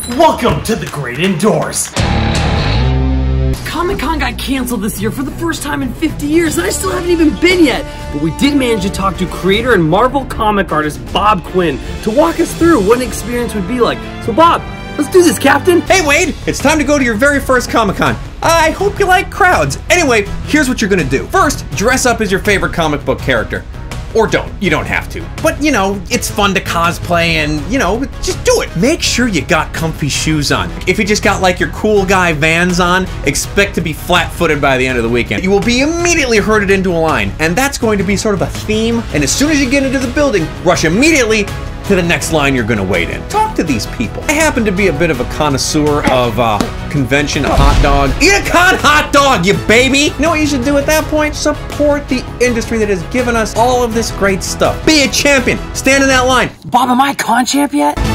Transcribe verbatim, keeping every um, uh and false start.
Welcome to the great indoors. Comic-Con got canceled this year for the first time in fifty years, and I still haven't even been yet. But we did manage to talk to creator and Marvel comic artist Bob Quinn to walk us through what an experience would be like. So Bob, let's do this, Captain. Hey Wade, it's time to go to your very first Comic-Con. I hope you like crowds. Anyway, here's what you're gonna do. First, dress up as your favorite comic book character. Or don't, you don't have to. But you know, it's fun to cosplay and, you know, just do it. Make sure you got comfy shoes on. If you just got like your cool guy Vans on, expect to be flat-footed by the end of the weekend. You will be immediately herded into a line, and that's going to be sort of a theme, and as soon as you get into the building, rush immediately to the next line you're gonna wait in. Talk to these people. I happen to be a bit of a connoisseur of uh, convention hot dog. Eat a con hot dog, you baby! You know what you should do at that point? Support the industry that has given us all of this great stuff. Be a champion. Stand in that line. Bob, am I a con champ yet?